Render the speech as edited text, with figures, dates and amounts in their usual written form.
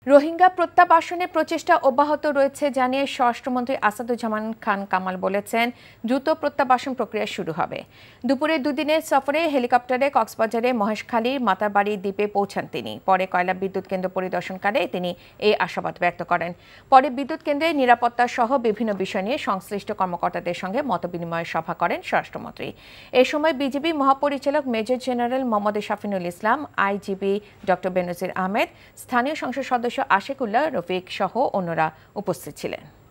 রোহিঙ্গা প্রত্যাবাসনে প্রচেষ্টা অব্যাহত রয়েছে জানিয়ে স্বরাষ্ট্রমন্ত্রী আসাদুজ্জামান খান কামাল বলেছেন, দ্রুত প্রত্যাবাসন প্রক্রিয়া শুরু হবে। দুপুরে দুদিনের সফরে হেলিকপ্টারে কক্সবাজারে মহেশখালীর মাতারবাড়ি দ্বীপে পৌঁছান তিনি। পরে কয়লা বিদ্যুৎ কেন্দ্র পরিদর্শনকালে তিনি এই আশাবাদ ব্যক্ত করেন। পরে বিদ্যুৎ কেন্দ্রে নিরাপত্তা সহ বিভিন্ন বিষয় নিয়ে সংশ্লিষ্ট কর্মকর্তাদের সঙ্গে মতবিনিময় সভা করেন স্বরাষ্ট্রমন্ত্রী। এ সময় বিজিবি মহাপরিচালক major general Mohammad Shafinul Islam, IGP doctor Benazir Ahmed, স্থানীয় সংসদ সদস্য আশিকুল্লাহ রফিক সহ অন্যরা উপস্থিত ছিলেন।